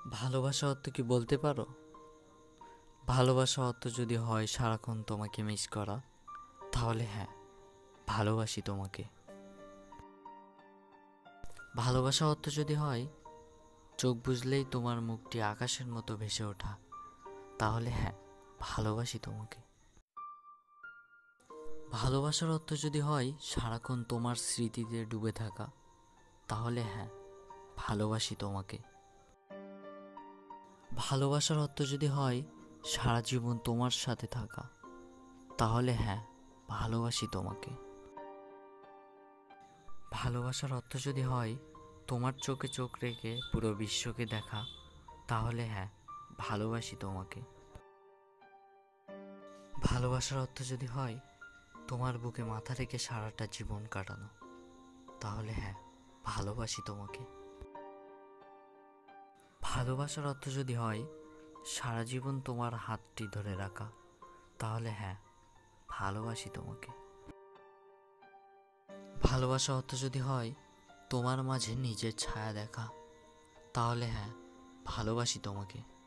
ভালোবাসা অর্থ কি বলতে পারো? ভালোবাসা অর্থ যদি হয় সারাক্ষণ তোমাকে মিস করা, তাহলে হ্যাঁ, ভালোবাসি তোমাকে। ভালোবাসা অর্থ যদি হয় চোখ বুজলেই তোমার মুখটি আকাশের মতো ভেসে ওঠা, তাহলে হ্যাঁ, ভালোবাসি তোমাকে। ভালোবাসার অর্থ যদি হয় সারাক্ষণ তোমার স্মৃতিতে ডুবে থাকা, তাহলে হ্যাঁ, ভালোবাসি তোমাকে। ভালোবাসার অর্থ যদি হয় সারা জীবন তোমার সাথে থাকা, তাহলে হ্যাঁ, ভালোবাসি তোমাকে। ভালোবাসার অর্থ যদি হয় তোমার চোখে চোখ রেখে পুরো বিশ্বকে দেখা, তাহলে হ্যাঁ, ভালোবাসি তোমাকে। ভালোবাসার অর্থ যদি হয় তোমার বুকে মাথা রেখে সারাটা জীবন কাটানো, তাহলে হ্যাঁ, ভালোবাসি তোমাকে। ভালোবাসার অর্থ যদি হয় সারা জীবন তোমার হাতটি ধরে রাখা, তাহলে হ্যাঁ, ভালোবাসি তোমাকে। ভালোবাসার অর্থ যদি হয় তোমার মাঝে নিজের ছায়া দেখা, তাহলে হ্যাঁ, ভালোবাসি তোমাকে।